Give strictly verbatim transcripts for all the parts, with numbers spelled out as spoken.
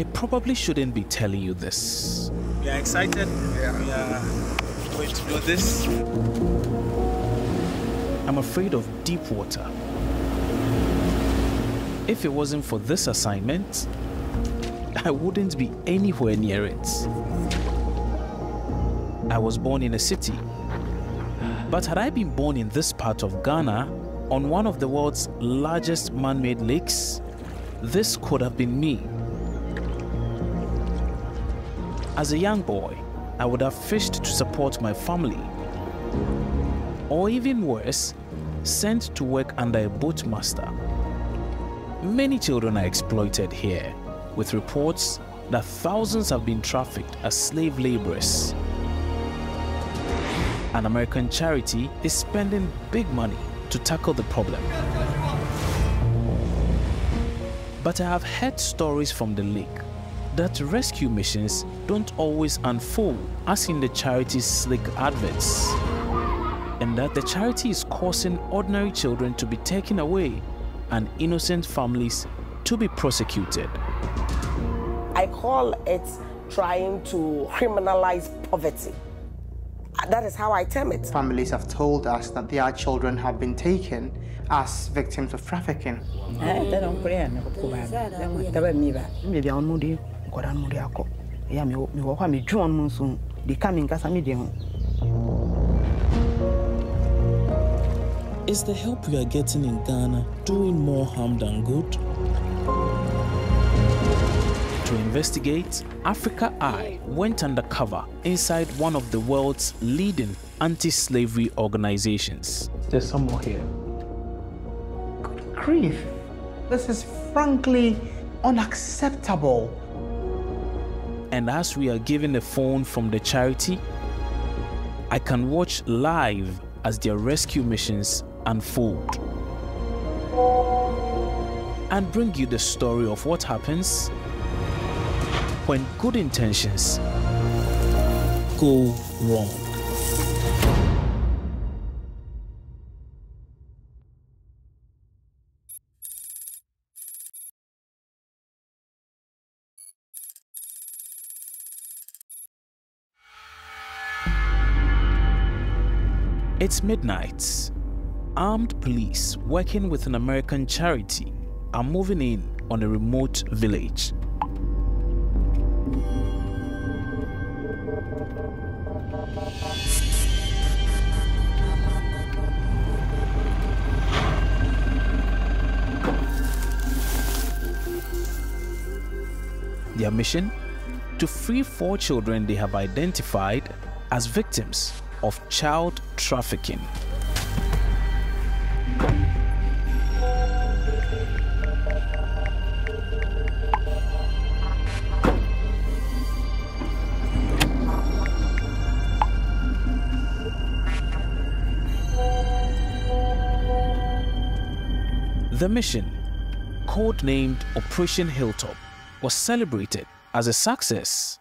I probably shouldn't be telling you this. We are excited. Yeah. We are going to do this. I'm afraid of deep water. If it wasn't for this assignment, I wouldn't be anywhere near it. I was born in a city, but had I been born in this part of Ghana, on one of the world's largest man-made lakes, this could have been me. As a young boy, I would have fished to support my family, or even worse, sent to work under a boatmaster. Many children are exploited here, with reports that thousands have been trafficked as slave laborers. An American charity is spending big money to tackle the problem. But I have heard stories from the lake that rescue missions don't always unfold as in the charity's slick adverts, and that the charity is causing ordinary children to be taken away and innocent families to be prosecuted. I call it trying to criminalize poverty. That is how I term it. Families have told us that their children have been taken as victims of trafficking. Is the help we are getting in Ghana doing more harm than good? To investigate, Africa Eye went undercover inside one of the world's leading anti-slavery organizations. There's some more here. Good grief. This is frankly unacceptable. And as we are given a phone from the charity, I can watch live as their rescue missions unfold and bring you the story of what happens when good intentions go wrong. It's midnight. Armed police working with an American charity are moving in on a remote village. Their mission? To free four children they have identified as victims of child trafficking. The mission, codenamed Operation Hilltop, was celebrated as a success.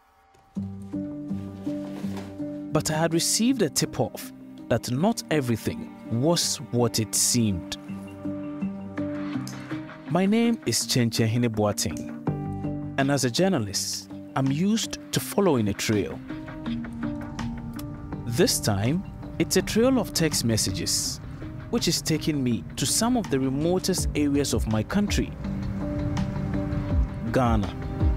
But I had received a tip-off that not everything was what it seemed. My name is Chenche Hineboating, and as a journalist, I'm used to following a trail. This time, it's a trail of text messages, which is taking me to some of the remotest areas of my country, Ghana.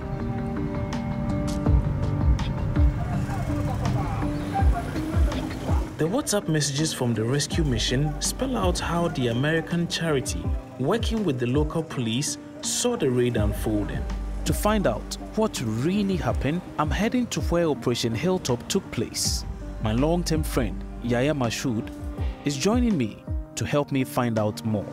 The WhatsApp messages from the rescue mission spell out how the American charity, working with the local police, saw the raid unfolding. To find out what really happened, I'm heading to where Operation Hilltop took place. My long-term friend, Yaya Mashoud, is joining me to help me find out more.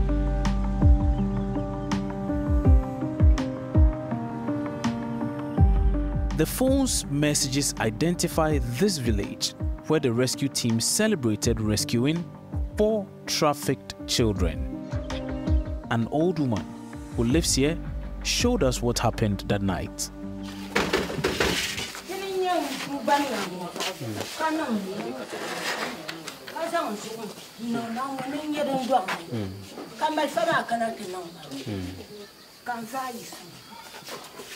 The phone's messages identify this village where the rescue team celebrated rescuing four trafficked children. An old woman who lives here showed us what happened that night.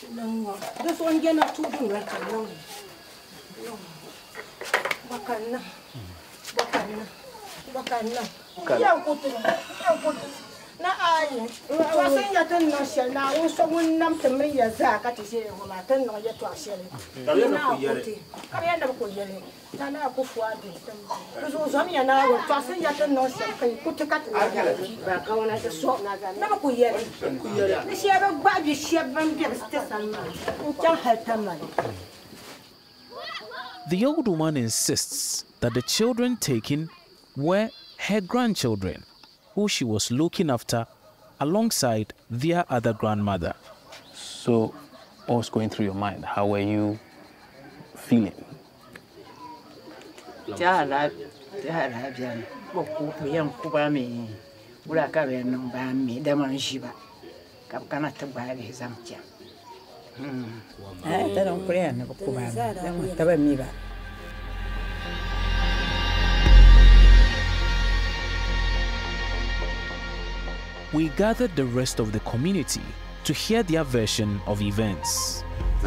No, this one you're not too doing right now. No. Bakana. Bakana. Bakana. Yeah, put it. Yeah, put it. Na ai. Wasn't ya ten no shell na wo so won nam temre ya za ka ti se ho ma ten no ya to ashele. Na ko ti. Ka ya na ko yele. Na na ko fu ade. So so mi ya na wo to asen ya ten no shell ka ku ti ka ti ba ka wona te so na ga na ko yele. Ni she ba ba bi she ban bi sta san ma. Ncha hatamma. The old woman insists that the children taken were her grandchildren, who she was looking after alongside their other grandmother. So, what was going through your mind? How were you feeling? We gathered the rest of the community to hear their version of events.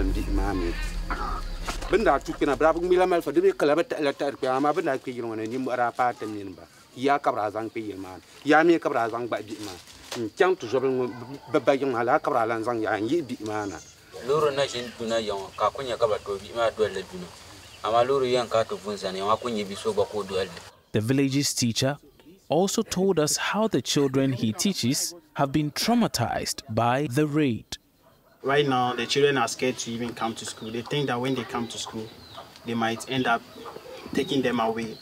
The village's teacher also told us how the children he teaches have been traumatized by the raid. Right now, the children are scared to even come to school. They think that when they come to school, they might end up taking them away.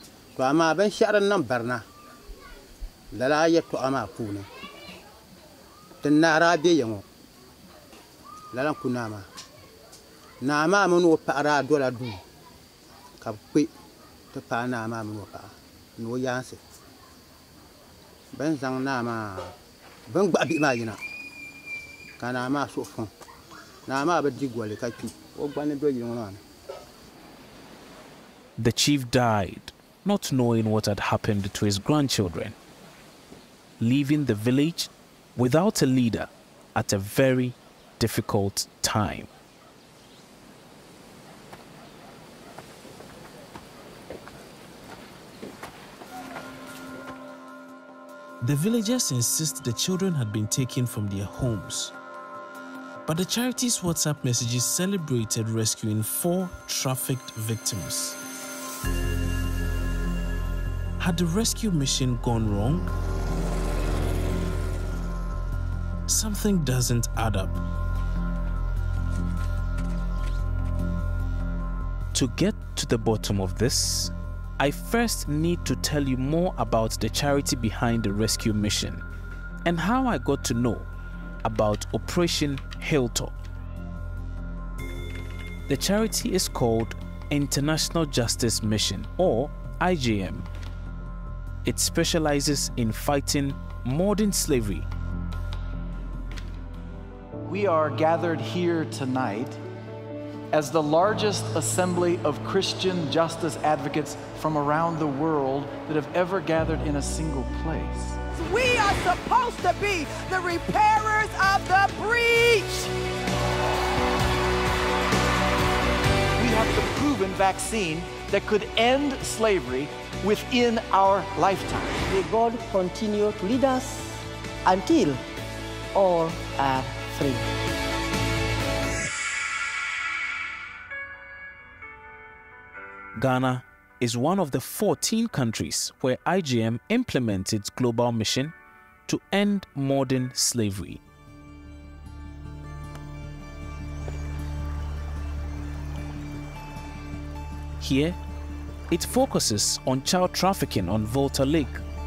The chief died, not knowing what had happened to his grandchildren, leaving the village without a leader at a very difficult time. The villagers insist the children had been taken from their homes. But the charity's WhatsApp messages celebrated rescuing four trafficked victims. Had the rescue mission gone wrong? Something doesn't add up. To get to the bottom of this, I first need to tell you more about the charity behind the rescue mission and how I got to know about Operation Hilltop. The charity is called International Justice Mission, or I J M. It specializes in fighting modern slavery. We are gathered here tonight as the largest assembly of Christian justice advocates from around the world that have ever gathered in a single place. We are supposed to be the repairers of the breach. We have the proven vaccine that could end slavery within our lifetime. May God continue to lead us until all are free. Ghana is one of the fourteen countries where I J M implements its global mission to end modern slavery. Here, it focuses on child trafficking on Volta Lake.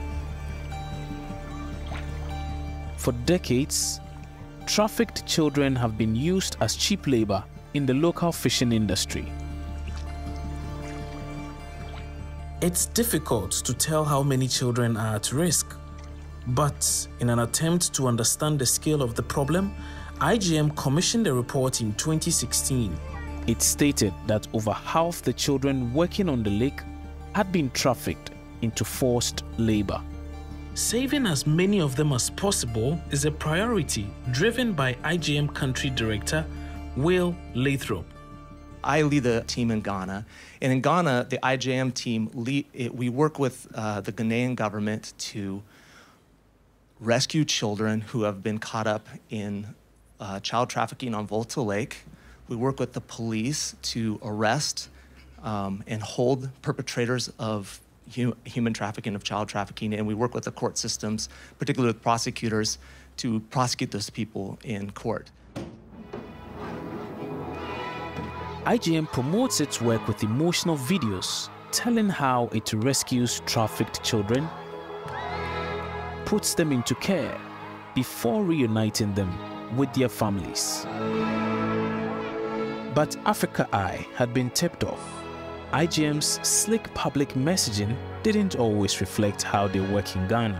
For decades, trafficked children have been used as cheap labor in the local fishing industry. It's difficult to tell how many children are at risk, but in an attempt to understand the scale of the problem, I J M commissioned a report in twenty sixteen. It stated that over half the children working on the lake had been trafficked into forced labor. Saving as many of them as possible is a priority driven by I J M Country Director Will Lathrop. I lead the team in Ghana, and in Ghana, the I J M team, lead, it, we work with uh, the Ghanaian government to rescue children who have been caught up in uh, child trafficking on Volta Lake. We work with the police to arrest um, and hold perpetrators of hu human trafficking, of child trafficking, and we work with the court systems, particularly with prosecutors, to prosecute those people in court. I J M promotes its work with emotional videos telling how it rescues trafficked children, puts them into care before reuniting them with their families. But Africa Eye had been tipped off. I J M's slick public messaging didn't always reflect how they work in Ghana.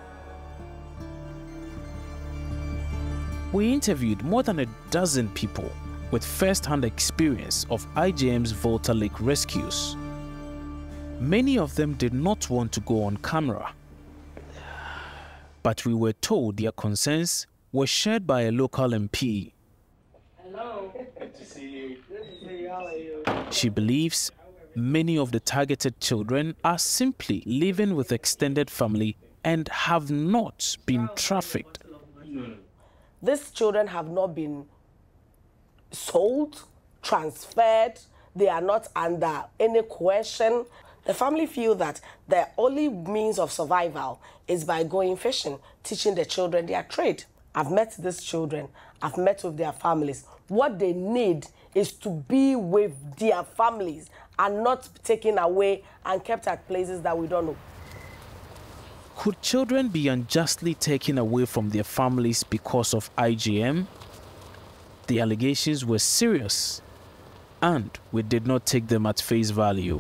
We interviewed more than a dozen people with first-hand experience of I J M's Volta Lake rescues. Many of them did not want to go on camera, but we were told their concerns were shared by a local M P. Hello. Good to see you. Good to see you. How are you? She believes many of the targeted children are simply living with extended family and have not been trafficked. These children have not been sold, transferred, they are not under any coercion. The family feel that their only means of survival is by going fishing, teaching the children their trade. I've met these children, I've met with their families. What they need is to be with their families and not taken away and kept at places that we don't know. Could children be unjustly taken away from their families because of I J M? The allegations were serious, and we did not take them at face value.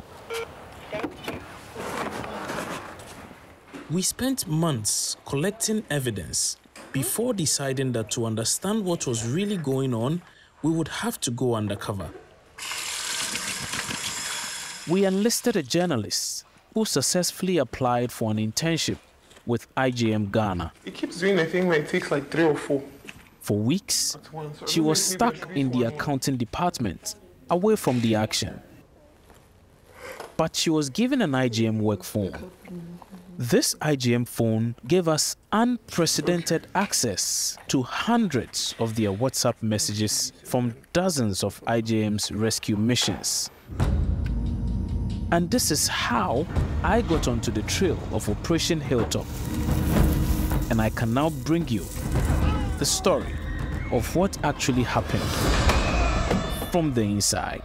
We spent months collecting evidence before deciding that to understand what was really going on, we would have to go undercover. We enlisted a journalist who successfully applied for an internship with I J M Ghana. It keeps doing a thing where it takes like three or four. For weeks, she was stuck in the accounting department, away from the action. But she was given an I J M work phone. This I J M phone gave us unprecedented access to hundreds of their WhatsApp messages from dozens of I J M's rescue missions. And this is how I got onto the trail of Operation Hilltop. And I can now bring you the story of what actually happened from the inside.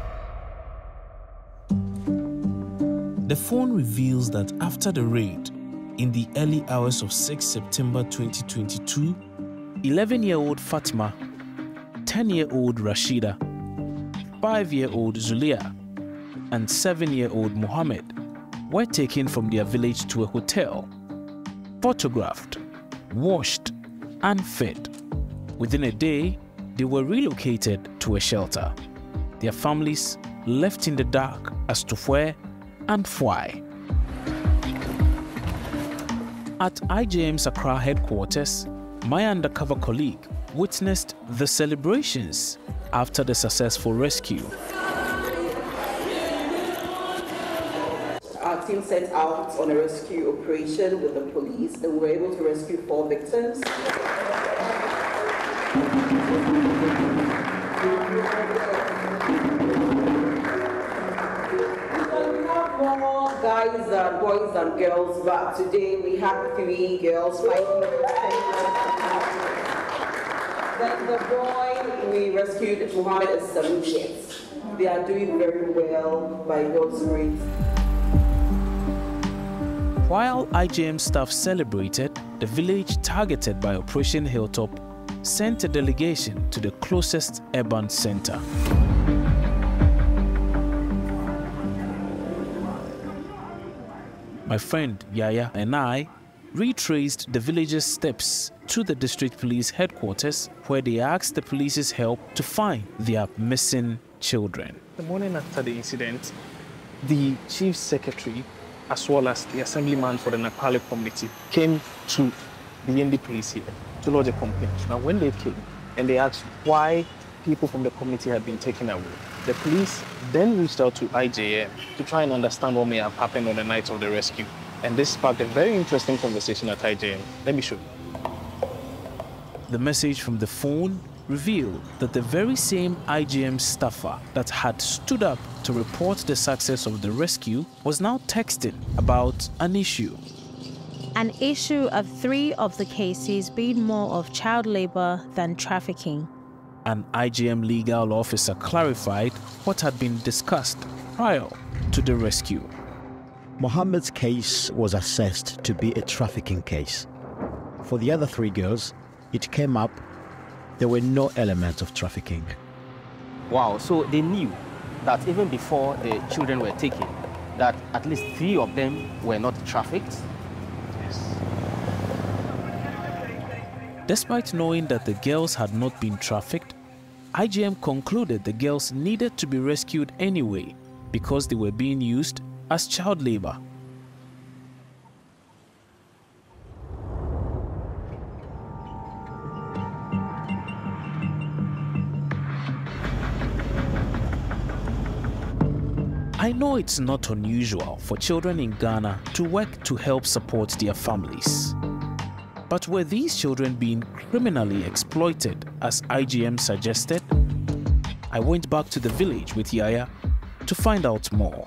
The phone reveals that after the raid, in the early hours of sixth September twenty twenty-two, eleven-year-old Fatima, ten-year-old Rashida, five-year-old Zulia, and seven-year-old Mohammed were taken from their village to a hotel, photographed, washed, and fed. Within a day, they were relocated to a shelter. Their families left in the dark as to where and why. At I J M's Accra headquarters, my undercover colleague witnessed the celebrations after the successful rescue. Our team set out on a rescue operation with the police, and we were able to rescue four victims. We have more guys and boys and girls, but today we have three girls fighting. The, the boy we rescued, Mohammed, is seven years. They are doing very well by God's grace. While I J M staff celebrated, the village targeted by Operation Hilltop sent a delegation to the closest urban center. My friend Yaya and I retraced the village's steps to the district police headquarters, where they asked the police's help to find their missing children. The morning after the incident, the chief secretary, as well as the assemblyman for the Nakpale community, came to the N D police here to lodge a complaint. Now, when they came and they asked why people from the community had been taken away. The police then reached out to I J M to try and understand what may have happened on the night of the rescue. And this sparked a very interesting conversation at I J M. Let me show you. The message from the phone revealed that the very same I J M staffer that had stood up to report the success of the rescue was now texting about an issue. An issue of three of the cases being more of child labor than trafficking. An I J M legal officer clarified what had been discussed prior to the rescue. Mohammed's case was assessed to be a trafficking case. For the other three girls, it came up there were no elements of trafficking. Wow, so they knew that even before the children were taken, that at least three of them were not trafficked? Yes. Despite knowing that the girls had not been trafficked, I J M concluded the girls needed to be rescued anyway because they were being used as child labor. I know it's not unusual for children in Ghana to work to help support their families. But were these children being criminally exploited, as I J M suggested? I went back to the village with Yaya to find out more.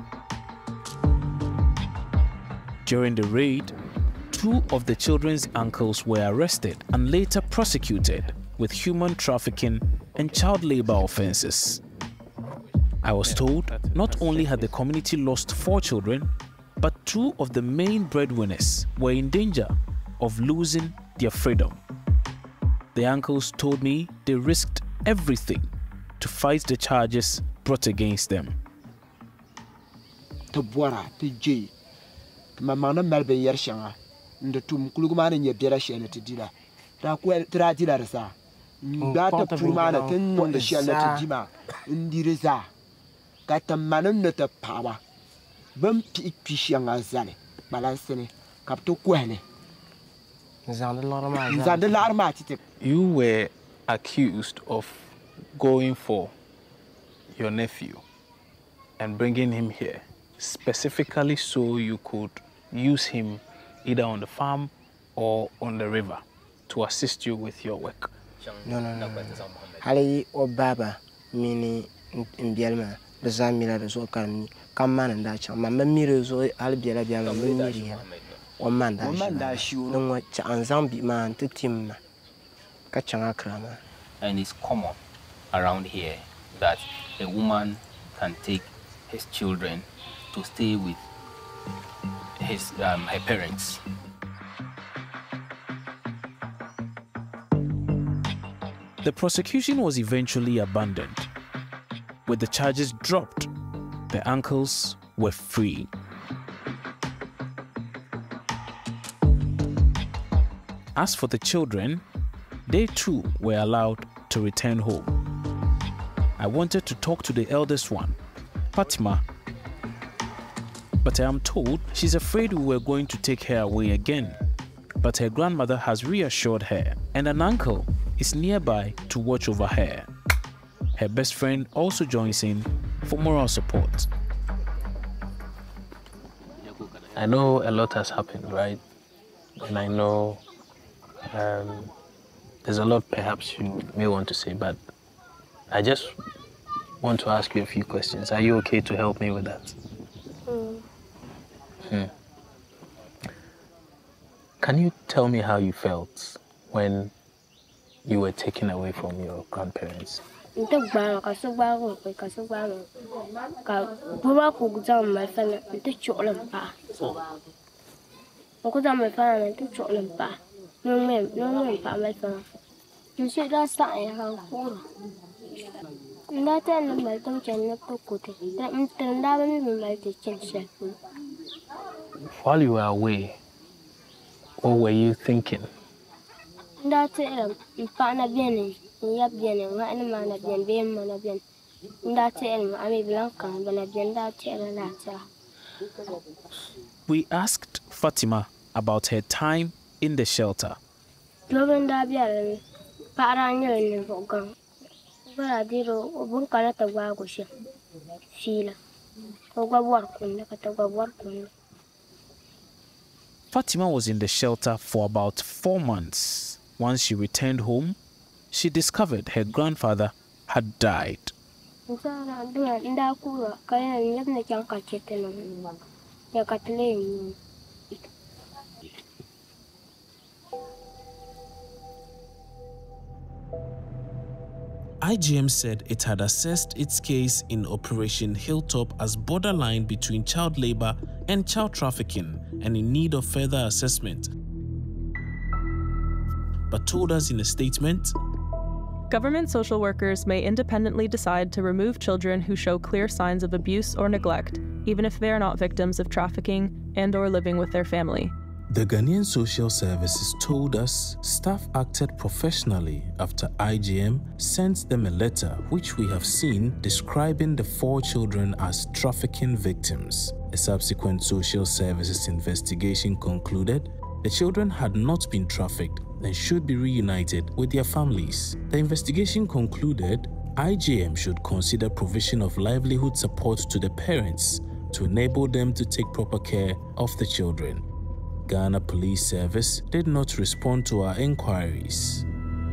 During the raid, two of the children's uncles were arrested and later prosecuted with human trafficking and child labor offenses. I was told not only had the community lost four children, but two of the main breadwinners were in danger of losing their freedom. The uncles told me they risked everything to fight the charges brought against them. You were accused of going for your nephew and bringing him here, specifically so you could use him either on the farm or on the river to assist you with your work. No, no, no. Hali o baba mini imbialma bezamira rezo kan kamana ndacha mama mirezo albiala biala miri o manda o manda shiu no cha anzambi man tetimna kachanga krama. And it's common around here that a woman can take his children to stay with his um, her parents. The prosecution was eventually abandoned. With the charges dropped, the uncles were free. As for the children, they too were allowed to return home. I wanted to talk to the eldest one, Fatima, but I am told she's afraid we were going to take her away again. But her grandmother has reassured her, and an uncle is nearby to watch over her. Her best friend also joins in for moral support. I know a lot has happened, right? And I know um, there's a lot perhaps you may want to say, but I just want to ask you a few questions. Are you okay to help me with that? Mm. Hmm. Can you tell me how you felt when you were taken away from your grandparents? While you were away, what were you thinking? We asked Fatima about her time in the shelter. Fatima was in the shelter for about four months. Once she returned home, she discovered her grandfather had died. I G M said it had assessed its case in Operation Hilltop as borderline between child labor and child trafficking and in need of further assessment, but told us in a statement, government social workers may independently decide to remove children who show clear signs of abuse or neglect, even if they are not victims of trafficking and or living with their family. The Ghanaian Social Services told us staff acted professionally after I G M sent them a letter which we have seen describing the four children as trafficking victims. A subsequent Social Services investigation concluded the children had not been trafficked and should be reunited with their families. The investigation concluded I G M should consider provision of livelihood support to the parents to enable them to take proper care of the children. Ghana Police Service did not respond to our inquiries.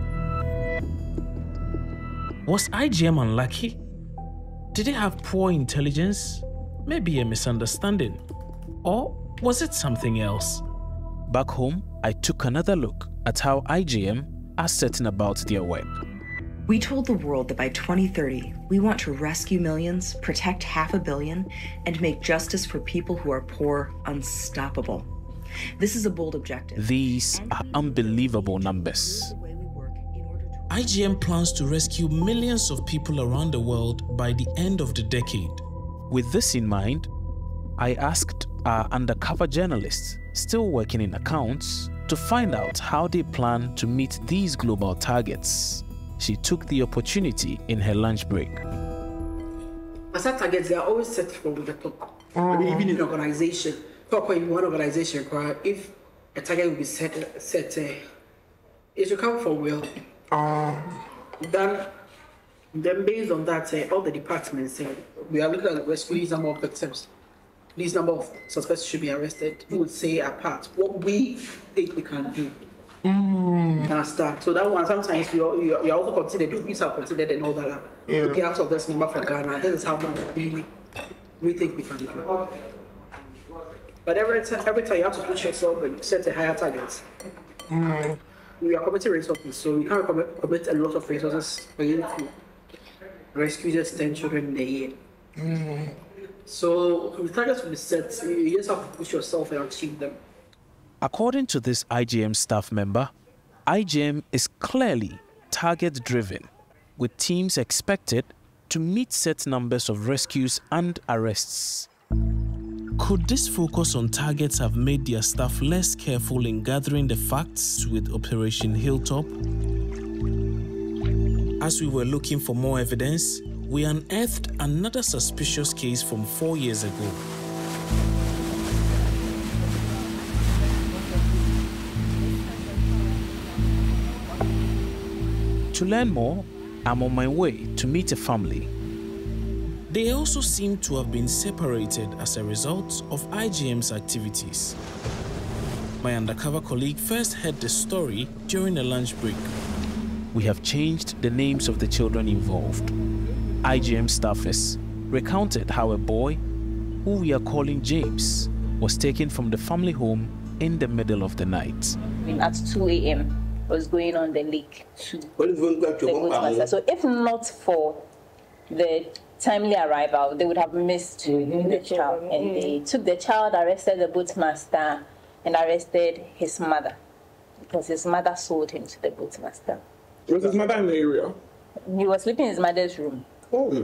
Was I G M unlucky? Did it have poor intelligence? Maybe a misunderstanding? Or was it something else? Back home, I took another look at how I G M are setting about their work. We told the world that by twenty thirty, we want to rescue millions, protect half a billion, and make justice for people who are poor unstoppable. This is a bold objective. These are unbelievable numbers. I G M plans to rescue millions of people around the world by the end of the decade. With this in mind, I asked our undercover journalists still working in accounts to find out how they plan to meet these global targets. She took the opportunity in her lunch break. As our targets, they are always set from the top. I mean, even in an organization, talk in one organization, if a target will be set, set uh, it should come from well. Uh, then, then based on that, uh, all the departments, uh, we are looking at the rescue number of victims. This number of suspects should be arrested. We would say apart what we think we can do. Mm. And start. So that one, sometimes you you you also consider, do these are considered and all that. Yeah. Okay, out of this number for Ghana, this is how much we we think we can do. But every time, every time you have to push yourself and set a higher target. Mm. We are committing resources, so we can't commit, commit a lot of resources for you to rescue just ten children in a year. Mm. So the targets will be set, you just have to push yourself and achieve them. According to this I G M staff member, I G M is clearly target-driven, with teams expected to meet set numbers of rescues and arrests. Could this focus on targets have made their staff less careful in gathering the facts with Operation Hilltop? As we were looking for more evidence, we unearthed another suspicious case from four years ago. To learn more, I'm on my way to meet a family. They also seem to have been separated as a result of I G M's activities. My undercover colleague first heard the story during a lunch break. We have changed the names of the children involved. I G M staffers recounted how a boy, who we are calling James, was taken from the family home in the middle of the night. At two A M was going on the lake to the Goatmaster. So if not for the timely arrival, they would have missed mm-hmm. the child. And they took the child, arrested the boatmaster, and arrested his mother, because his mother sold him to the boatmaster. Was his mother in the area? He was sleeping in his mother's room. Oh.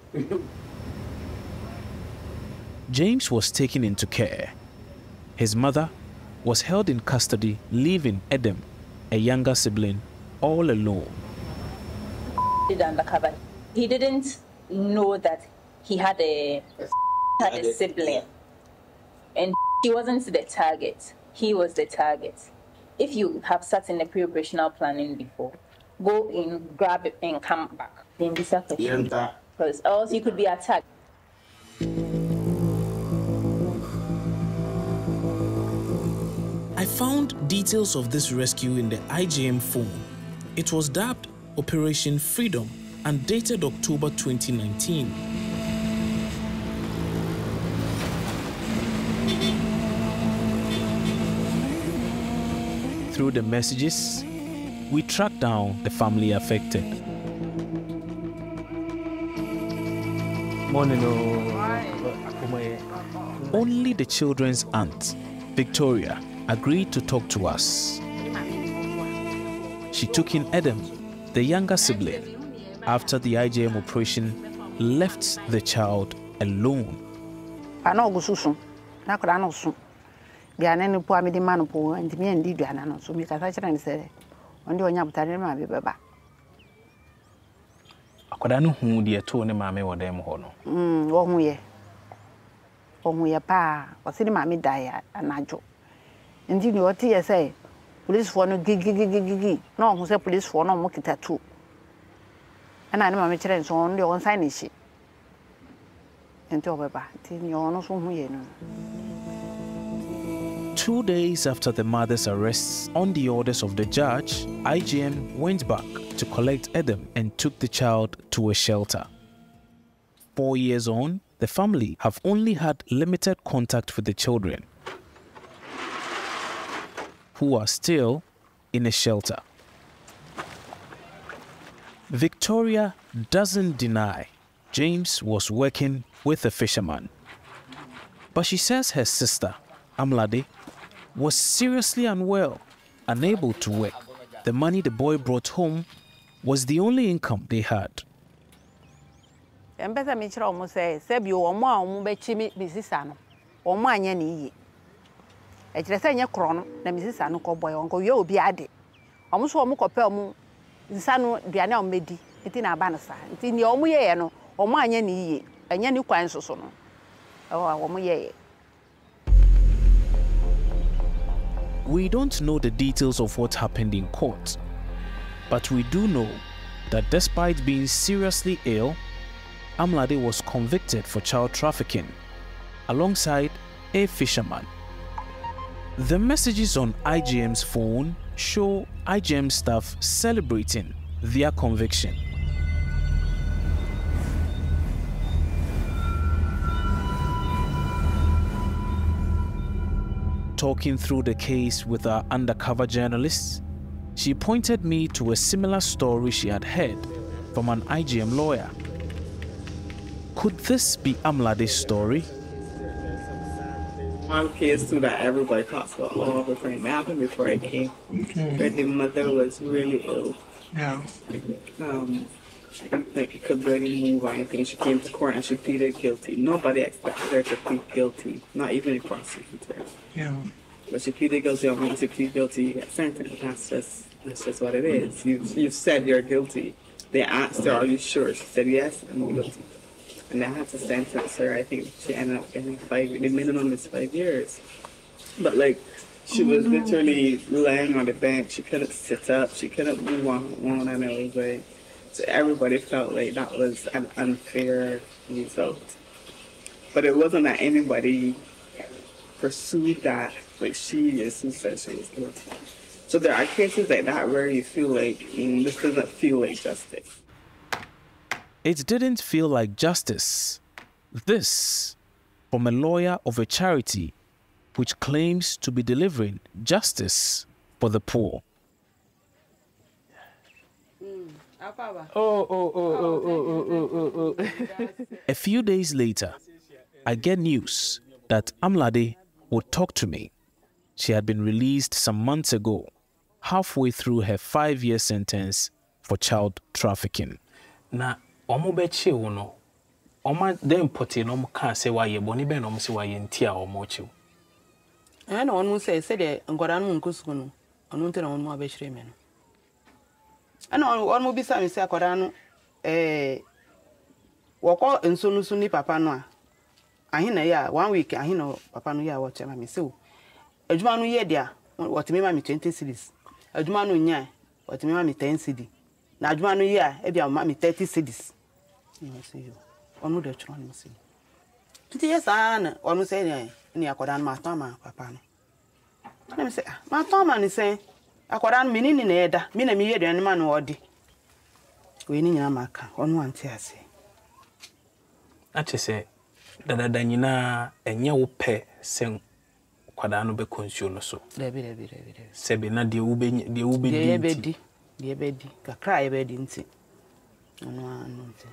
James was taken into care. His mother was held in custody, leaving Adam, a younger sibling, all alone. He did undercover. He didn't know that he had a had a sibling, and he wasn't the target. He was the target. If you have sat in the pre-operational planning before, go in, grab it, and come back. Then this question. Because else you could be attacked. I found details of this rescue in the I J M phone. It was dubbed Operation Freedom and dated October twenty nineteen. Through the messages, we tracked down the family affected. Morning. Only the children's aunt, Victoria, agreed to talk to us. She took in Adam, the younger sibling, after the I J M operation left the child alone. Bianene po amedi manu po ntimi andi duana no so mi kasa kire nsere onde onya butare ma be beba akoda no hu de to ne maame wo dem ho no mm wo hu ye wo hu ye pa o si ni maame dai anajo ndi ni oti ye say police for no gigigigigi no hu say police for no mo kita tu ana ne maame kire nso onde on sign shi enti obeba ti ni ono so hu ye no. Two days after the mother's arrests, on the orders of the judge, I J M went back to collect Adam and took the child to a shelter. Four years on, the family have only had limited contact with the children, who are still in a shelter. Victoria doesn't deny James was working with a fisherman, but she says her sister, Amlade, was seriously unwell, unable to work. The money the boy brought home was the only income they had. Embeza michira omo say sebi omo a omo be chi misisa no omo anya na iye e kire say nye kro no na misisa no ko boy onko ye obi ade omo so omo kope omo misisa no duane omo medi eti na aba no sa eti ni omo ye ye no omo anya na iye anya ni kwan soso no o omo ye ye. We don't know the details of what happened in court, but we do know that despite being seriously ill, Amlade was convicted for child trafficking alongside a fisherman. The messages on I J M's phone show I J M staff celebrating their conviction. Talking through the case with our undercover journalists, she pointed me to a similar story she had heard from an I J M lawyer. Could this be Amlade's story? One case too that everybody talks about all of the time happened before I came. Mm-hmm. But the mother was really ill. Yeah. Um, I don't think she could barely move or anything. She came to court and she pleaded guilty. Nobody expected her to plead guilty, not even the prosecutor. Yeah. But she pleaded guilty, and once you plead guilty, a sentence. That's just that's just what it is. You you said you're guilty. They asked her, "Are you sure?" She said, "Yes, I'm guilty." And they had to sentence her. I think she ended up getting five. The minimum is five years. But like, she was literally laying on the bench. She couldn't sit up. She couldn't move on her own, and it was like, so everybody felt like that was an unfair result. But it wasn't that anybody pursued that. Like, she is who said she was guilty. So there are cases like that where you feel like mm, this doesn't feel like justice. It didn't feel like justice. This from a lawyer of a charity which claims to be delivering justice for the poor. Oh, oh, oh, oh, oh, oh, oh, oh. A few days later, I get news that Amlade would talk to me. She had been released some months ago, halfway through her five-year sentence for child trafficking. Na omo be che wo no. Oma dem poti no ka se wa ye boni be no mo se wa ye ntia omo che. Eh na onu se se de ngora no nkusu no. Onu nte na onu ma be hire me no. Ana onu bi sa me se akoda no eh woko enso no su ni papa no a. Ahin na ya one week ahin no papa no ya wo che ma me se o. Adwuma no ye dia wotime ma me twenty cedis. Adwuma no nya wotime ma me ten cedi. Na adwuma no year e bia ma me thirty cedis. No say you. Onu de tro no say. Titi yes an onu say ne ne akoda no ma ton ma papa no. Na me say ma ton ma ni say akoda no me ni ni na eda. Me na me ye aduane ma no odi. We ni nyina maka onu ante ase. Ache say dada danyina enye wo pe sen kwada no be konsuo no so. Debi debi debi debi. Sebe na de wo be de wo be di. De be di. De be di. Kakra ye be di nti. Onu anu nti.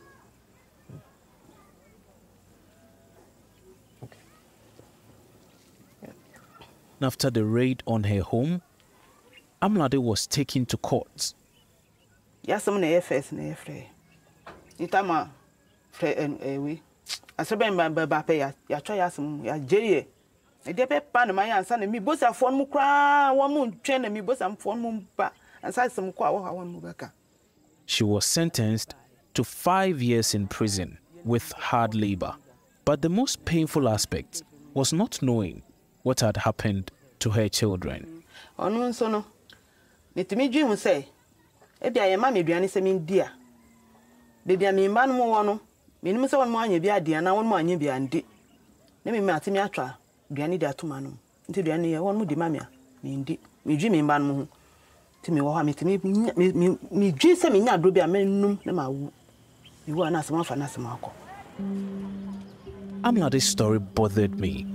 After the raid on her home, Amlade was taken to court. Yasam na first na free. Itama free eh we. Asebe ba ba pe ya ya twa yasam ya jeye. E de pe pa na ma ya ansa na mi bosa fo mu kra won mu ntwe na mi bosa fo mu ba ansa sem kwa wo ha won mu beka. She was sentenced to five years in prison with hard labor. But the most painful aspect was not knowing what had happened to her children. Onu nso no. Nitimi dwi hu say e bia ye ma me duane se me dia. Be bia me ma no wo no. Me nim se won mo anya bia dia na won mo anya bia ndi. Na me me atimi atwa duane dia to ma no. Nti duane ye won mo di ma me a me ndi. Me dwi me ma no ho. Ti me wo ha me timi me me dwi se me nya do bia me num na ma wu. Me wo na asema fa na asema akọ. Amlade's story bothered me.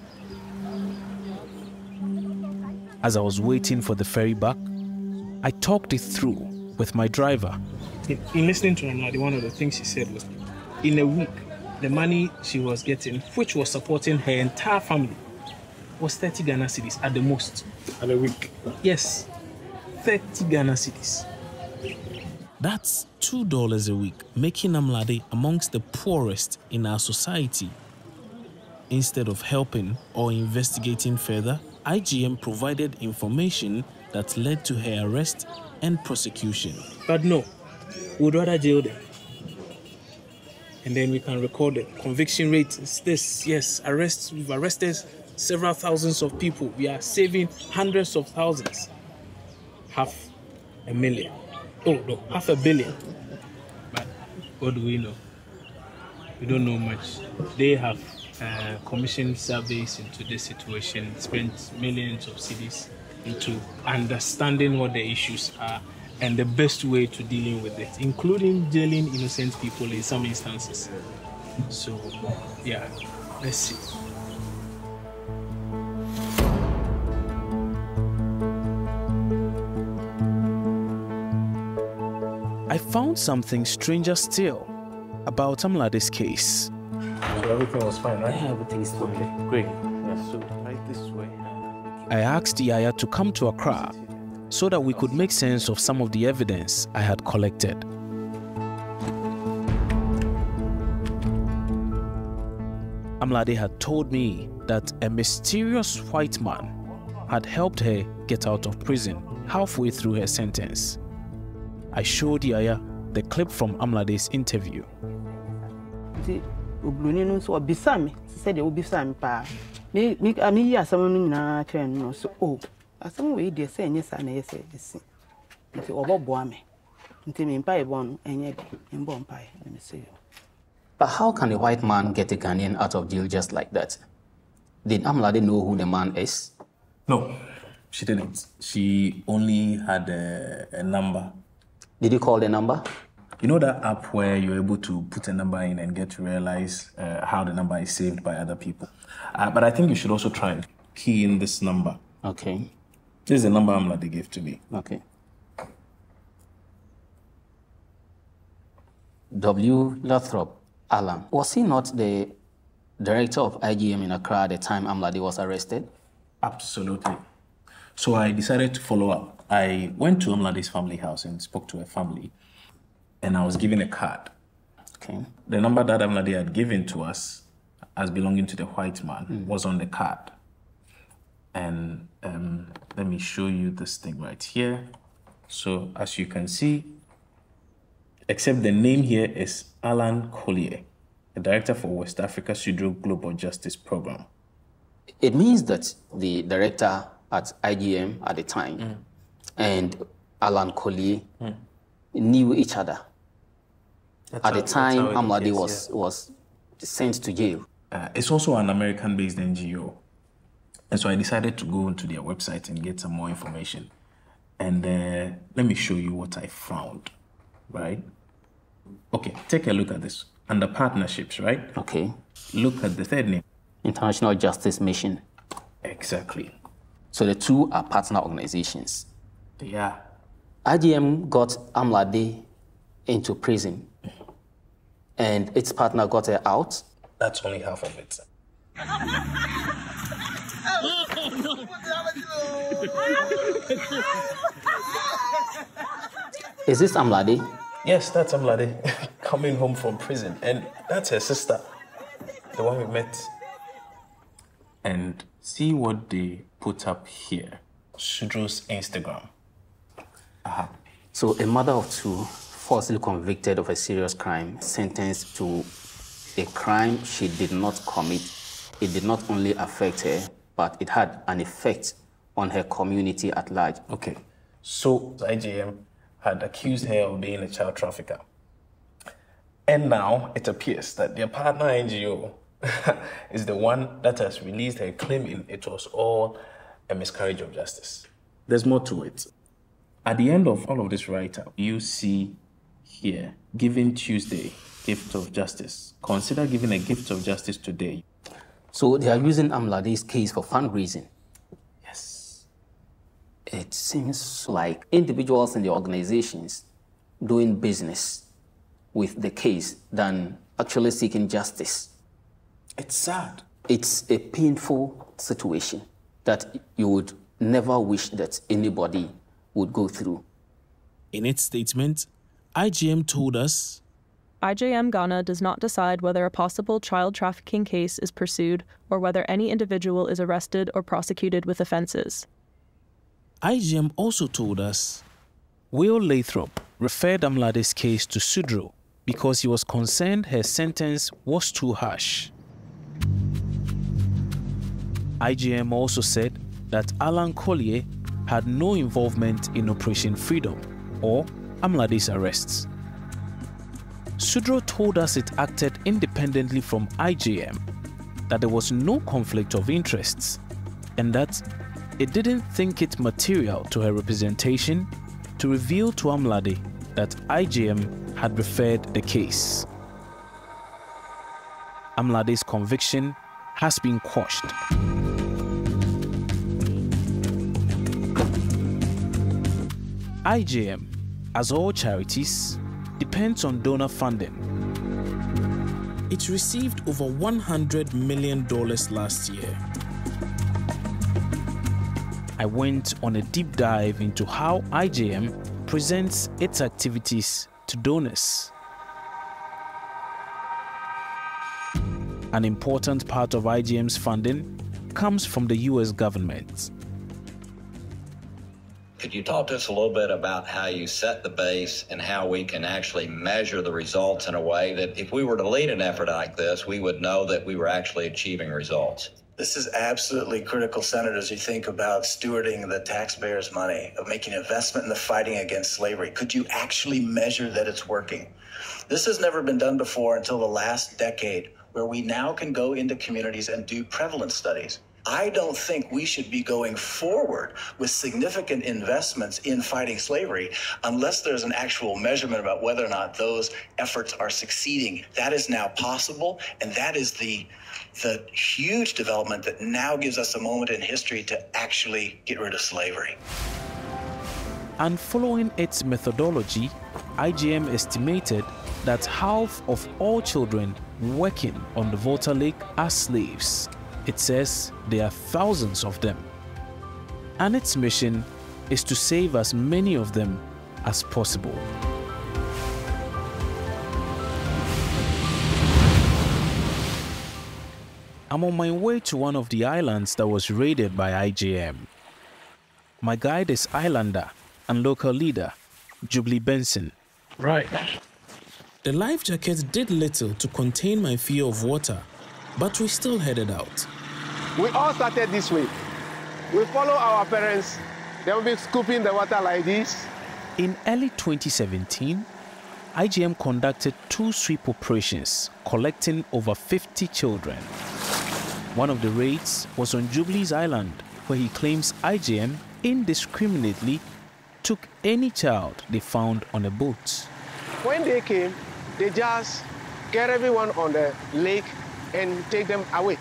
As I was waiting for the ferry back, I talked it through with my driver. In, in listening to Amlade, one of the things she said was, in a week, the money she was getting, which was supporting her entire family, was thirty Ghana cedis at the most. At a week? Yes, thirty Ghana cedis. That's two dollars a week, making Amlade amongst the poorest in our society. Instead of helping or investigating further, I G M provided information that led to her arrest and prosecution. But no, we'd rather jail them. And then we can record the conviction rate is this. Yes, arrests, we've arrested several thousands of people. We are saving hundreds of thousands. Half a million. Oh, no, half a billion. But what do we know? We don't know much. They have uh, commissioned surveys into this situation, spent millions of cedis into understanding what the issues are and the best way to dealing with it, including jailing innocent people in some instances. So, yeah, let's see. I found something stranger still about Amlade's case. So everything was fine, right? Yeah, everything is fine. Great. Yeah, so right this way. I asked Yaya to come to Accra so that we could make sense of some of the evidence I had collected. Amlade had told me that a mysterious white man had helped her get out of prison halfway through her sentence. I showed Yaya the clip from Amlade's interview. Said it would be some pa. Me, me, I mean, yes, someone na train no so. Oh, as some way they say yes, and yes, yes. If you over boame, until me pie born and yet in bon pie. Let me see you. But how can a white man get a Ghanaian out of jail just like that? Did Amlade know who the man is? No, she didn't. She only had a, a number. Did you call the number? You know that app where you're able to put a number in and get to realize uh, how the number is saved by other people? Uh, but I think you should also try and key in this number. Okay. This is the number Amlade gave to me. Okay. W. Lathrop Alan. Was he not the director of I G M in Accra at the time Amlade was arrested? Absolutely. So I decided to follow up. I went to Amlade's family house and spoke to her family. And I was given a card. Okay. The number that Amlade had given to us as belonging to the white man mm. was on the card. And um, let me show you this thing right here. So as you can see, except the name here is Alan Collier, the director for West Africa Sudro Global Justice Program. It means that the director at I G M at the time mm. and Alan Collier mm. knew each other. That's At how, the time, Amlade was, yeah. was sent to jail. Uh, it's also an American-based N G O. And so I decided to go onto their website and get some more information. And uh, let me show you what I found, right? Okay, take a look at this. Under partnerships, right? Okay. Look at the third name. International Justice Mission. Exactly. So the two are partner organizations. Yeah. I G M got Amlade into prison, and its partner got her out. That's only half of it. Is this Amlade? Yes, that's Amlade coming home from prison. And that's her sister, the one we met. And see what they put up here. Sudro's Instagram. Uh-huh. So a mother of two, falsely convicted of a serious crime, sentenced to a crime she did not commit. It did not only affect her, but it had an effect on her community at large. Okay, so I J M had accused her of being a child trafficker. And now it appears that their partner N G O is the one that has released her claiming it was all a miscarriage of justice. There's more to it. At the end of all of this write-up, you see here, Giving Tuesday, gift of justice. Consider giving a gift of justice today. So they are using Amlade's case for fundraising. Yes. It seems like individuals in the organizations doing business with the case than actually seeking justice. It's sad. It's a painful situation that you would never wish that anybody would go through. In its statement, I G M told us, I J M Ghana does not decide whether a possible child trafficking case is pursued or whether any individual is arrested or prosecuted with offenses. I G M also told us, Will Lathrop referred Amlade's case to Sudro because he was concerned her sentence was too harsh. I G M also said that Alan Collier had no involvement in Operation Freedom or Amlade's arrests. Sudro told us it acted independently from I J M, that there was no conflict of interests, and that it didn't think it material to her representation to reveal to Amlade that I J M had referred the case. Amlade's conviction has been quashed. I J M, as all charities, depends on donor funding. It received over one hundred million dollars last year. I went on a deep dive into how I J M presents its activities to donors. An important part of I J M's funding comes from the U S government. Could you talk to us a little bit about how you set the base and how we can actually measure the results in a way that if we were to lead an effort like this, we would know that we were actually achieving results? This is absolutely critical, Senator, as you think about stewarding the taxpayers' money, of making investment in the fighting against slavery. Could you actually measure that it's working? This has never been done before until the last decade, where we now can go into communities and do prevalence studies. I don't think we should be going forward with significant investments in fighting slavery unless there's an actual measurement about whether or not those efforts are succeeding. That is now possible, and that is the, the huge development that now gives us a moment in history to actually get rid of slavery. And following its methodology, I J M estimated that half of all children working on the Volta Lake are slaves. It says there are thousands of them, and its mission is to save as many of them as possible. I'm on my way to one of the islands that was raided by I J M. My guide is Islander and local leader, Jubilee Benson. Right. The life jacket did little to contain my fear of water, but we still headed out. We all started this way. We follow our parents. They will be scooping the water like this. In early twenty seventeen, I G M conducted two sweep operations collecting over fifty children. One of the raids was on Jubilee's Island, where he claims I G M indiscriminately took any child they found on a boat. When they came, they just get everyone on the lake and take them away.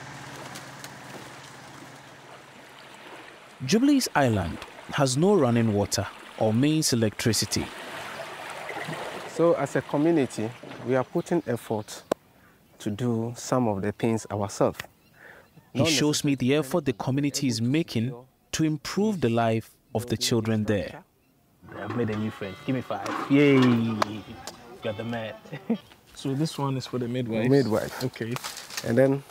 Jubilee's Island has no running water or mains electricity. So as a community, we are putting effort to do some of the things ourselves. He shows me the effort the community is making to improve the life of the children there. I've made a new friend. Give me five. Yay! Got the man. So this one is for the midwife? Midwife. Okay. And then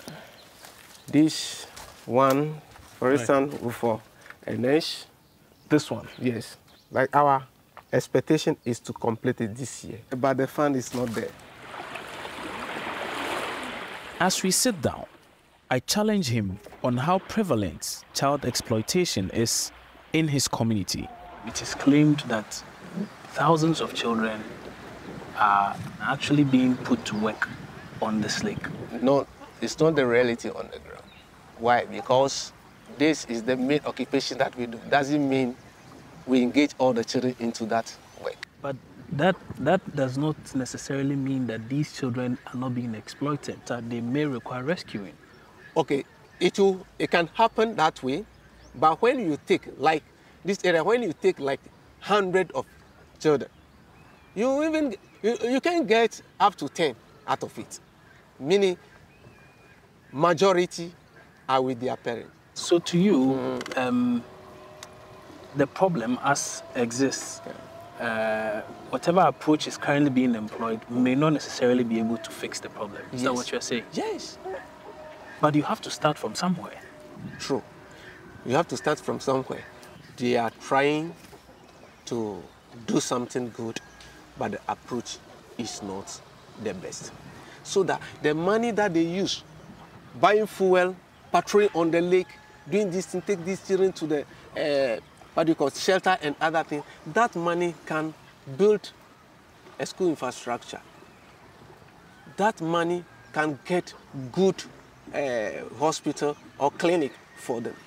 this one, for Right. instance, for a nurse. This one? Yes. Like our expectation is to complete it this year, but the fund is not there. As we sit down, I challenge him on how prevalent child exploitation is in his community. It is claimed that thousands of children are actually being put to work on this lake. No, it's not the reality on the ground. Why? Because this is the main occupation that we do. Doesn't mean we engage all the children into that work. But that that does not necessarily mean that these children are not being exploited, that they may require rescuing. Okay, it will, it can happen that way, but when you take like this area, when you take like hundred of children, you even you, you can get up to ten out of it, meaning majority are with their parents. So to you, mm. um, the problem as exists, uh, whatever approach is currently being employed may not necessarily be able to fix the problem. Is Yes. that what you're saying? Yes. But you have to start from somewhere. True. You have to start from somewhere. They are trying to do something good, but the approach is not the best. So that the money that they use, buying fuel, patrolling on the lake, doing this thing, take these children to the uh, what do you call shelter and other things, that money can build a school infrastructure. That money can get good uh, hospital or clinic for them.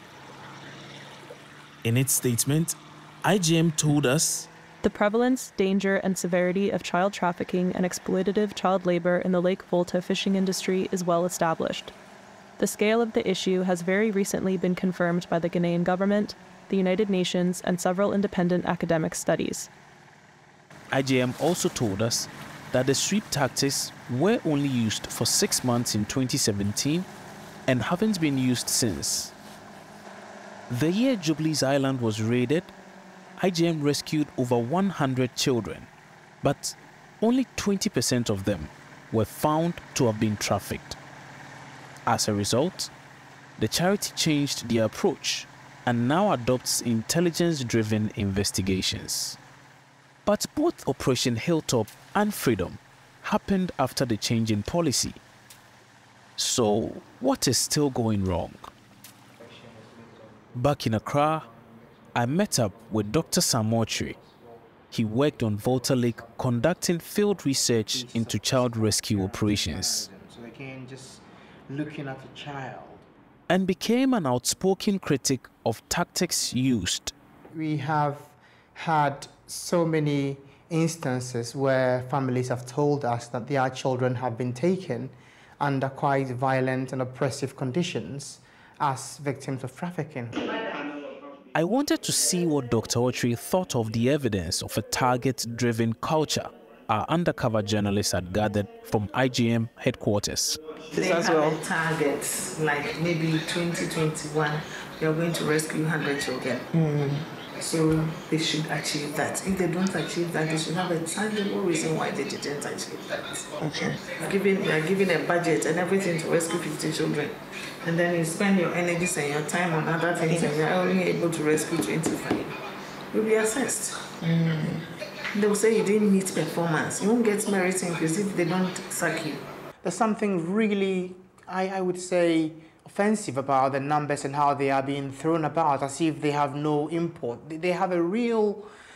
In its statement, I G M told us the prevalence, danger, and severity of child trafficking and exploitative child labor in the Lake Volta fishing industry is well established. The scale of the issue has very recently been confirmed by the Ghanaian government, the United Nations, and several independent academic studies. I G M also told us that the sweep tactics were only used for six months in twenty seventeen and haven't been used since. The year Jubilee's Island was raided, I G M rescued over one hundred children, but only twenty percent of them were found to have been trafficked. As a result, the charity changed their approach and now adopts intelligence-driven investigations. But both Operation Hilltop and Freedom happened after the change in policy. So, what is still going wrong? Back in Accra, I met up with Doctor Samotri. He worked on Volta Lake conducting field research into child rescue operations. So again, just looking at a child. And became an outspoken critic of tactics used. We have had so many instances where families have told us that their children have been taken under quite violent and oppressive conditions as victims of trafficking. I wanted to see what Doctor Otri thought of the evidence of a target-driven culture our undercover journalists had gathered from I G M headquarters. They have a target, like maybe twenty twenty-one, they are going to rescue one hundred children. Mm. So they should achieve that. If they don't achieve that, they should have a tangible reason why they didn't achieve that. Okay. Given, you are given a budget and everything to rescue fifty children, and then you spend your energies and your time on other things, and you are only able to rescue twenty-five, you'll be assessed. Mm. They will say you didn't meet performance. You won't get merit increase if they don't sack you. There's something really, I, I would say, offensive about the numbers and how they are being thrown about as if they have no import. They have a real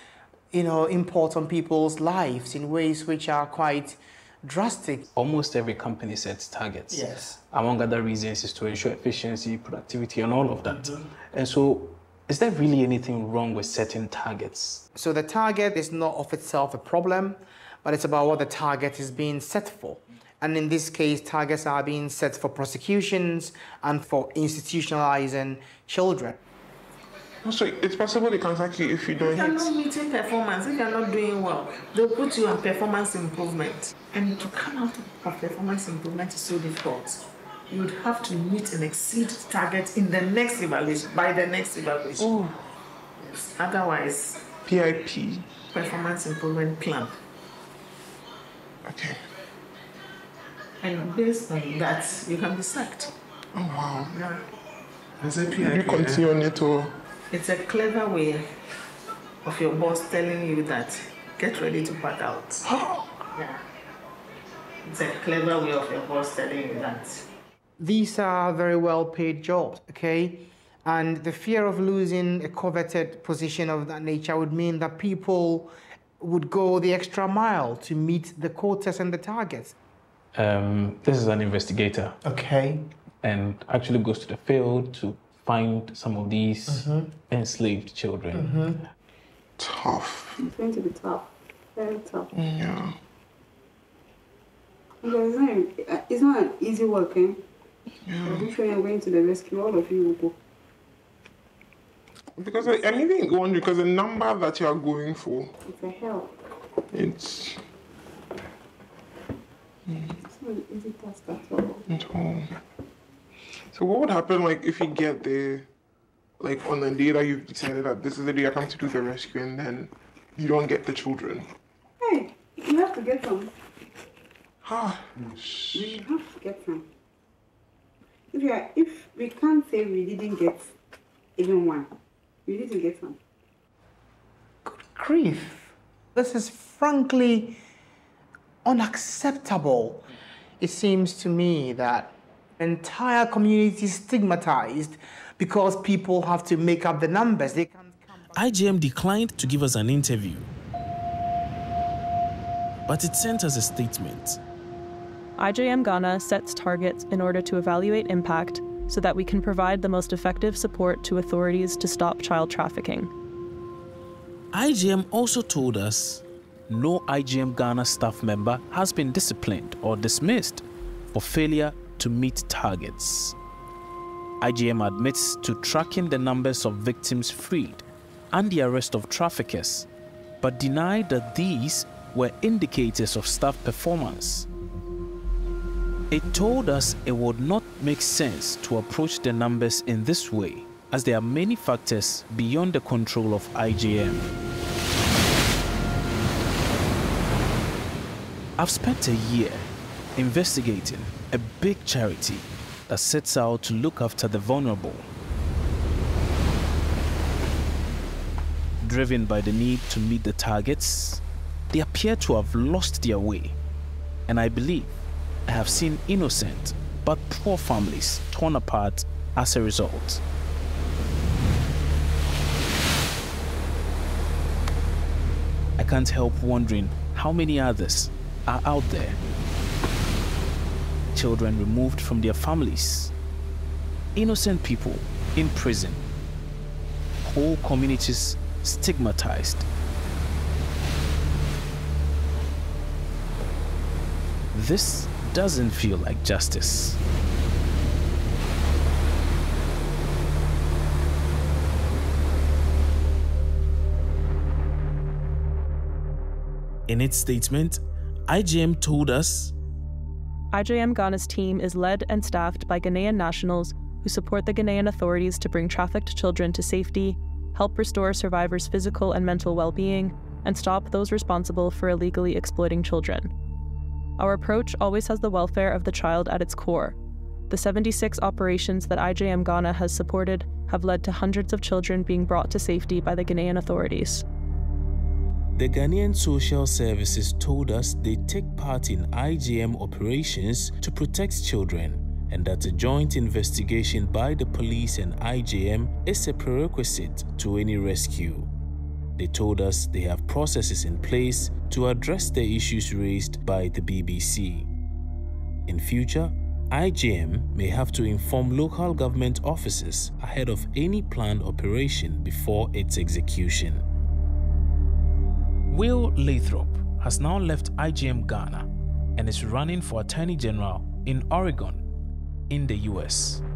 you know, import on people's lives in ways which are quite drastic. Almost every company sets targets. Yes. Among other reasons is to ensure efficiency, productivity, and all of that. Mm-hmm. And so, is there really anything wrong with setting targets? So the target is not of itself a problem, but it's about what the target is being set for. And in this case, targets are being set for prosecutions and for institutionalizing children. So it's possible they contact you if you don't If you're hit. not meeting performance, if you're not doing well, they'll put you on performance improvement. And to come out of performance improvement is so difficult. You would have to meet and exceed targets in the next evaluation, by the next evaluation. Oh. Yes. Otherwise, P I P. Performance improvement plan. Okay. And based on that, you can be sacked. Oh, wow. Yeah. Is it P I P? You continue on it or? It's a clever way of your boss telling you that get ready to pack out. Yeah. It's a clever way of your boss telling you that. These are very well paid jobs, okay? And the fear of losing a coveted position of that nature would mean that people would go the extra mile to meet the quotas and the targets. Um, this is an investigator. Okay. And actually goes to the field to find some of these Mhm. enslaved children. Mhm. Tough. It's going to be tough. Very tough. Yeah. Because it's not, it's not an easy work, eh? Yeah. I'm sure you're going to the rescue, all of you will go. Because I, I'm even wondering, because the number that you are going for, It's a hell. it's... It's not an easy task at all. At all. So what would happen, like, if you get there, like, on the day that you've decided that this is the day I come to do the rescue, and then you don't get the children? Hey, you have to get some. Ah. You have to get some. If, you are, if we can't say we didn't get even one, we didn't get some. Grief. This is frankly unacceptable. It seems to me that entire community is stigmatized because people have to make up the numbers. They can't I G M declined to give us an interview, but it sent us a statement. I J M Ghana sets targets in order to evaluate impact so that we can provide the most effective support to authorities to stop child trafficking. I G M also told us no I G M Ghana staff member has been disciplined or dismissed for failure to meet targets. I G M admits to tracking the numbers of victims freed and the arrest of traffickers, but denied that these were indicators of staff performance. It told us it would not make sense to approach the numbers in this way, as there are many factors beyond the control of I G M. I've spent a year investigating a big charity that sets out to look after the vulnerable. Driven by the need to meet the targets, they appear to have lost their way, and I believe I have seen innocent but poor families torn apart as a result. I can't help wondering how many others are out there. Children removed from their families, innocent people in prison, whole communities stigmatized. This doesn't feel like justice. In its statement, I G M told us I J M Ghana's team is led and staffed by Ghanaian nationals who support the Ghanaian authorities to bring trafficked children to safety, help restore survivors' physical and mental well-being, and stop those responsible for illegally exploiting children. Our approach always has the welfare of the child at its core. The seventy-six operations that I J M Ghana has supported have led to hundreds of children being brought to safety by the Ghanaian authorities. the Ghanaian Social Services told us they take part in I G M operations to protect children, and that a joint investigation by the police and I G M is a prerequisite to any rescue. They told us they have processes in place to address the issues raised by the B B C. In future, I J M may have to inform local government officers ahead of any planned operation before its execution. Will Lathrop has now left I J M Ghana and is running for Attorney General in Oregon in the U S.